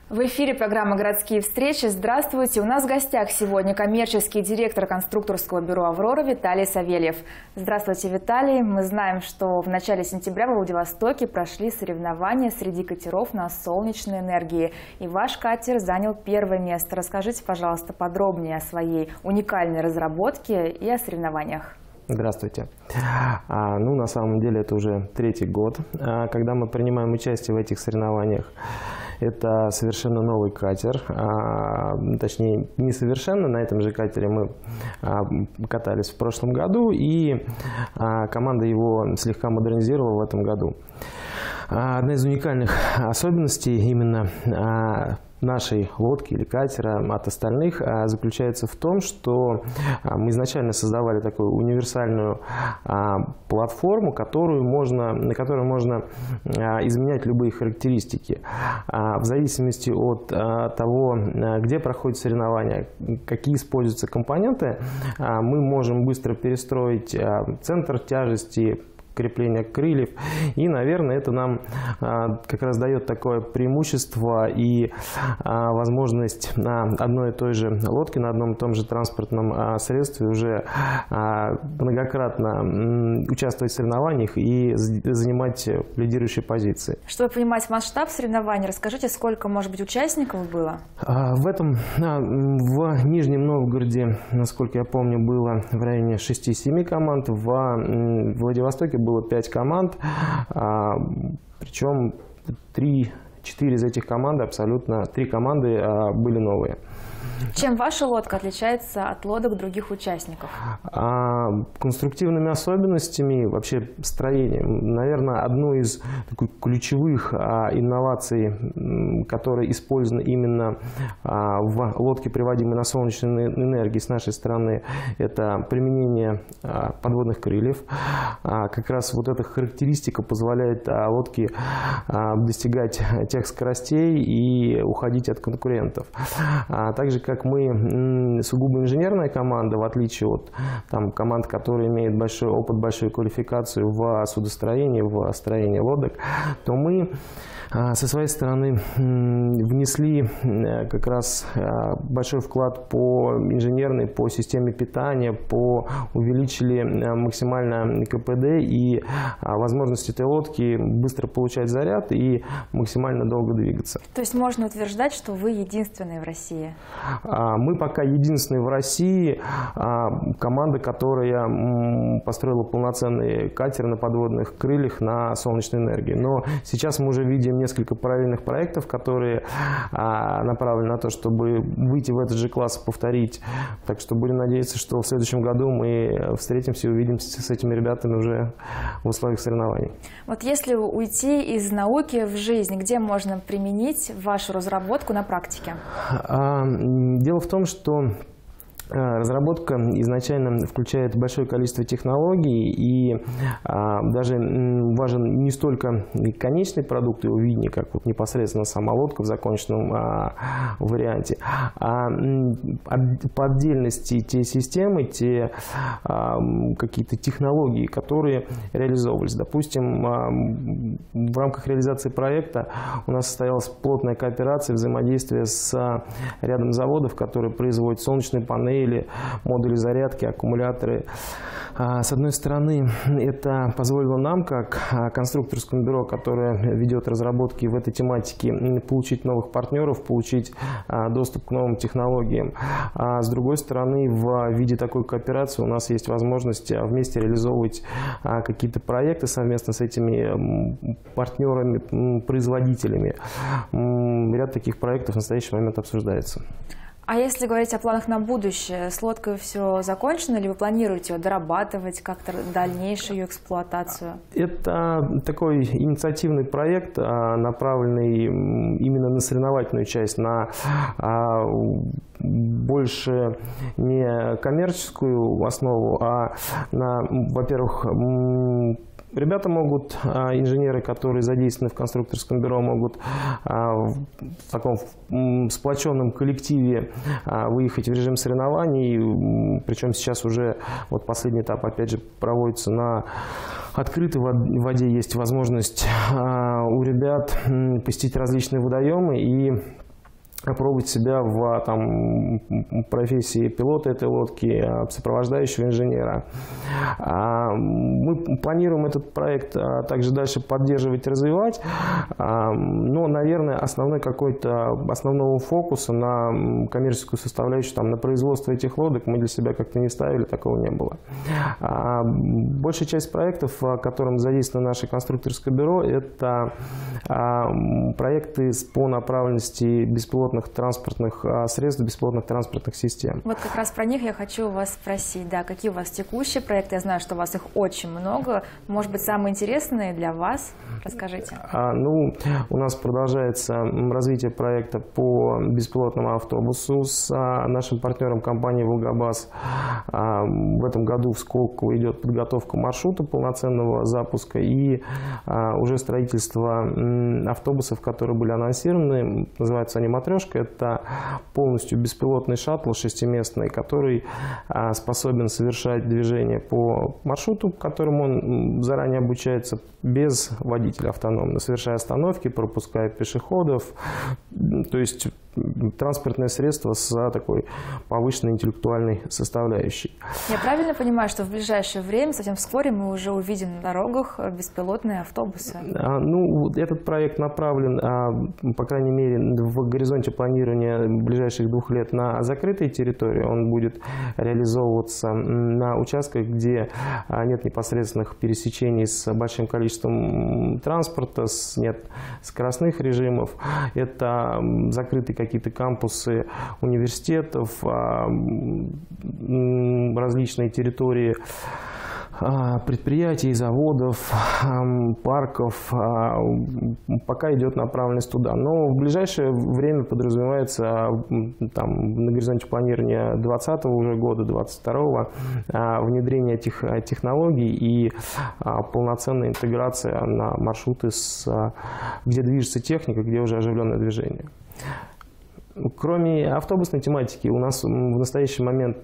В эфире программа «Городские встречи». Здравствуйте. У нас в гостях сегодня коммерческий директор конструкторского бюро «Аврора» Виталий Савельев. Здравствуйте, Виталий. Мы знаем, что в начале сентября во Владивостоке прошли соревнования среди катеров на солнечной энергии. И ваш катер занял первое место. Расскажите, пожалуйста, подробнее о своей уникальной разработке и о соревнованиях. Здравствуйте. На самом деле это уже третий год, когда мы принимаем участие в этих соревнованиях. Это совершенно новый катер, точнее не совершенно, на этом же катере мы катались в прошлом году, и команда его слегка модернизировала в этом году. Одна из уникальных особенностей именно нашей лодки или катера от остальных заключается в том, что мы изначально создавали такую универсальную платформу, на которой можно изменять любые характеристики. В зависимости от того, где проходят соревнования, какие используются компоненты, мы можем быстро перестроить центр тяжести, крепления крыльев. И, наверное, это нам как раз дает такое преимущество и возможность на одной и той же лодке, на одном и том же транспортном средстве уже многократно участвовать в соревнованиях и занимать лидирующие позиции. Чтобы понимать масштаб соревнований, расскажите, сколько, может быть, участников было? В Нижнем Новгороде, насколько я помню, было в районе 6-7 команд, в Владивостоке было 5 команд, причем 3-4 из этих команд, абсолютно 3 команды были новые. Чем ваша лодка отличается от лодок других участников? Конструктивными особенностями, вообще строением. Наверное, одну из ключевых инноваций, которая использована именно в лодке, приводимой на солнечной энергии с нашей стороны, это применение подводных крыльев. Как раз вот эта характеристика позволяет лодке достигать тех скоростей и уходить от конкурентов. Также как мы сугубо инженерная команда, в отличие от команд, которые имеют большой опыт, большую квалификацию в судостроении, в строении лодок, то мы со своей стороны внесли как раз большой вклад по инженерной, по системе питания, увеличили максимально КПД и возможность этой лодки быстро получать заряд и максимально долго двигаться. То есть можно утверждать, что вы единственные в России? Мы пока единственные в России команда, которая построила полноценный катер на подводных крыльях на солнечной энергии. Но сейчас мы уже видим несколько параллельных проектов, которые направлены на то, чтобы выйти в этот же класс и повторить. Так что будем надеяться, что в следующем году мы встретимся и увидимся с этими ребятами уже в условиях соревнований. Вот если уйти из науки в жизнь, где можно применить вашу разработку на практике? Дело в том, что разработка изначально включает большое количество технологий, и даже важен не столько конечный продукт его видения, как вот непосредственно сама лодка в законченном варианте, а по отдельности те системы, те какие-то технологии, которые реализовывались. Допустим, в рамках реализации проекта у нас состоялась плотная кооперация, взаимодействие с рядом заводов, которые производят солнечные панели, модули зарядки, аккумуляторы. С одной стороны, это позволило нам, как конструкторскому бюро, которое ведет разработки в этой тематике, получить новых партнеров, получить доступ к новым технологиям. А с другой стороны, в виде такой кооперации у нас есть возможность вместе реализовывать какие-то проекты совместно с этими партнерами, производителями. Ряд таких проектов в настоящий момент обсуждается. А если говорить о планах на будущее, с лодкой все закончено или вы планируете ее дорабатывать, как-то дальнейшую ее эксплуатацию? Это такой инициативный проект, направленный именно на соревновательную часть, на больше не коммерческую основу, а на, во-первых, ребята могут, инженеры, которые задействованы в конструкторском бюро, могут в таком сплоченном коллективе выехать в режим соревнований. Причем сейчас уже вот последний этап, опять же, проводится на открытой воде. Есть возможность у ребят посетить различные водоемы и пробовать себя в профессии пилота этой лодки, сопровождающего инженера. Мы планируем этот проект также дальше поддерживать и развивать, но, наверное, основного фокуса на коммерческую составляющую, на производство этих лодок мы для себя как-то не ставили, такого не было. Большая часть проектов, в котором задействовано наше конструкторское бюро, это проекты по направленности беспилотных транспортных средств, беспилотных транспортных систем. Вот как раз про них я хочу вас спросить. Да, какие у вас текущие проекты? Я знаю, что у вас их очень много. Может быть, самые интересные для вас? Расскажите. У нас продолжается развитие проекта по беспилотному автобусу с нашим партнером компанией «Волгабас». В этом году в Сколково идет подготовка маршрута полноценного запуска и уже строительство автобусов, которые были анонсированы. Называются они «Матрешка». Это полностью беспилотный шаттл шестиместный, который способен совершать движение по маршруту, которому он заранее обучается, без водителя автономно, совершая остановки, пропуская пешеходов. То есть транспортное средство с такой повышенной интеллектуальной составляющей. Я правильно понимаю, что в ближайшее время, совсем вскоре, мы уже увидим на дорогах беспилотные автобусы? Этот проект направлен, по крайней мере, в горизонте планирования ближайших 2 лет на закрытой территории. Он будет реализовываться на участках, где нет непосредственных пересечений с большим количеством транспорта, нет скоростных режимов. Это закрытые какие-то кампусы университетов, различные территории предприятий, заводов, парков. Пока идет направленность туда. Но в ближайшее время подразумевается на горизонте планирования 2020 уже года, 2022 внедрение этих технологий и полноценная интеграция на маршруты, где движется техника, где уже оживленное движение. Кроме автобусной тематики, у нас в настоящий момент,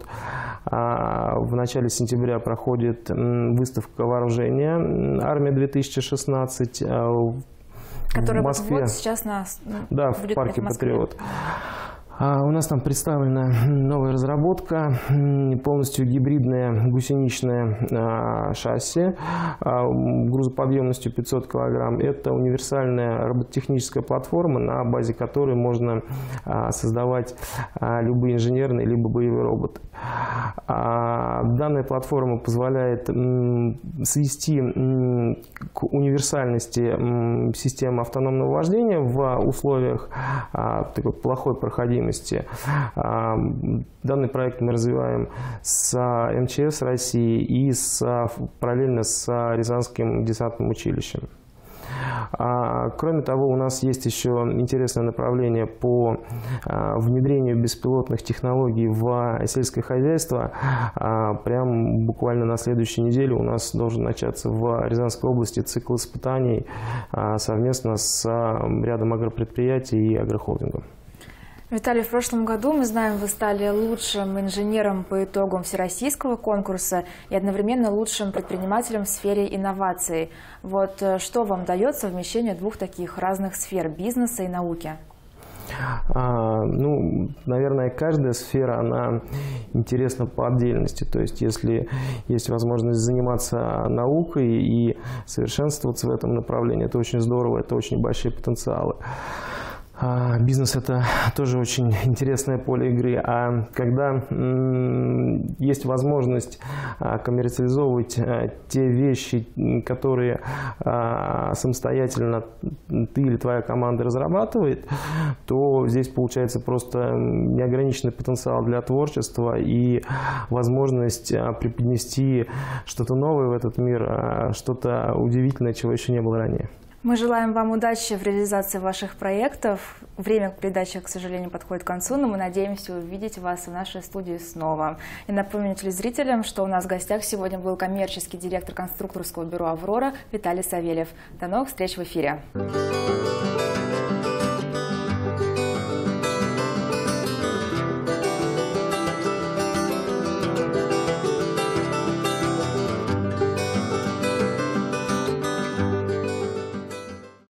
в начале сентября, проходит выставка вооружения «Армия-2016» которая в Москве. Вот сейчас в парке «Патриот». У нас там представлена новая разработка, полностью гибридное гусеничное шасси грузоподъемностью 500 кг. Это универсальная робототехническая платформа, на базе которой можно создавать любые инженерные либо боевые роботы. Данная платформа позволяет свести к универсальности системы автономного вождения в условиях такой плохой проходимости. Данный проект мы развиваем с МЧС России и параллельно с Рязанским десантным училищем. Кроме того, у нас есть еще интересное направление по внедрению беспилотных технологий в сельское хозяйство. Прям буквально на следующей неделе у нас должен начаться в Рязанской области цикл испытаний совместно с рядом агропредприятий и агрохолдингом. Виталий, в прошлом году, мы знаем, вы стали лучшим инженером по итогам всероссийского конкурса и одновременно лучшим предпринимателем в сфере инноваций. Вот что вам дает совмещение двух таких разных сфер – бизнеса и науки? Наверное, каждая сфера, она интересна по отдельности. То есть, если есть возможность заниматься наукой и совершенствоваться в этом направлении, это очень здорово, это очень большие потенциалы. Бизнес – это тоже очень интересное поле игры, а когда есть возможность коммерциализовывать те вещи, которые самостоятельно ты или твоя команда разрабатывает, то здесь получается просто неограниченный потенциал для творчества и возможность преподнести что-то новое в этот мир, что-то удивительное, чего еще не было ранее. Мы желаем вам удачи в реализации ваших проектов. Время передачи, к сожалению, подходит к концу, но мы надеемся увидеть вас в нашей студии снова. И напомню телезрителям, что у нас в гостях сегодня был коммерческий директор конструкторского бюро «Аврора» Виталий Савельев. До новых встреч в эфире.